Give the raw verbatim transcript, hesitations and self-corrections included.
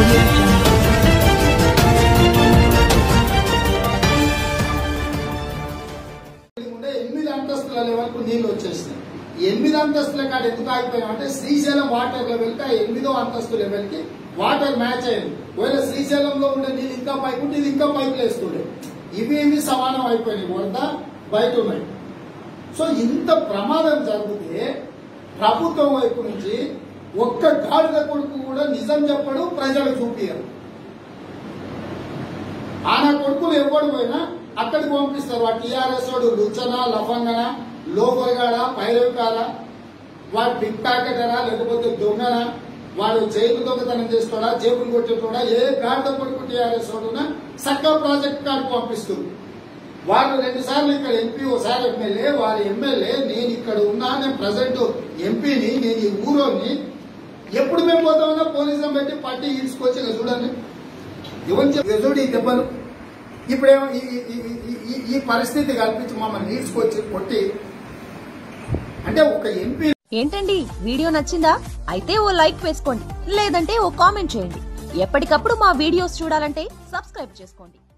ఎనిమిది అంతస్తుల లెవెల్కు నీళ్లు వచ్చేసినాయి. ఎనిమిది అంతస్తుల కాడ ఎందుకు ఆగిపోయాం అంటే శ్రీశైలం వాటర్ లెవెల్ కి ఎనిమిదో అంతస్తు లెవెల్ కి వాటర్ మ్యాచ్ అయింది. ఒకవేళ శ్రీశైలంలో ఉండే నీళ్ళు ఇంకా పైపు ఉంటే ఇది ఇంకా పైపులు వేస్తుండే. ఇవి ఇవి సమానం అయిపోయినాయి, వరద బయట ఉన్నాయి. సో ఇంత ప్రమాదం జరిగితే ప్రభుత్వం వైపు నుంచి ఒక్క గాడిద కొడుకు కూడా నిజం చెప్పడు, ప్రజలు చూపించరు. ఆన కొడుకులు ఎవడు పోయినా అక్కడికి పంపిస్తారు. ఆ టీఆర్ఎస్ వాడు లుచ్చన, లఫంగన, లోపలగాడ, పైరవికాల, వాడు పిక్ ప్యాకెటరా లేకపోతే దొంగన, వాడు జైలు దొంగతనం చేస్తాడా, జేబులు కొట్టేటోడా, ఏ గాడిద కొడుకు టీఆర్ఎస్ వాడునా సక్క ప్రాజెక్ట్ కాడికి పంపిస్తుంది. వాళ్ళు రెండు సార్లు ఇక్కడ ఎంపీ, ఓసారి ఎమ్మెల్యే, వారి ఎమ్మెల్యే, నేను ఇక్కడ ఉన్నా, నేను ప్రజెంట్ ఎంపీని, నేను ఈ ఊరోని, ఎప్పుడు మేము పోతామన్నా పోలీసులను పెట్టి పట్టి ఈడ్చుకొచ్చి ఇలా చూడండి ఎవరు చూడు ఈ దెబ్బలు. ఇప్పుడేమో ఈ పరిస్థితి కల్పించి మమ్మల్ని ఈడ్చుకొచ్చి కొట్టి అంటే ఒక ఎంపీ. ఏంటండి వీడియో నచ్చిందా? అయితే ఓ లైక్ వేసుకోండి, లేదంటే ఓ కామెంట్ చేయండి. ఎప్పటికప్పుడు మా వీడియోస్ చూడాలంటే సబ్స్క్రైబ్ చేసుకోండి.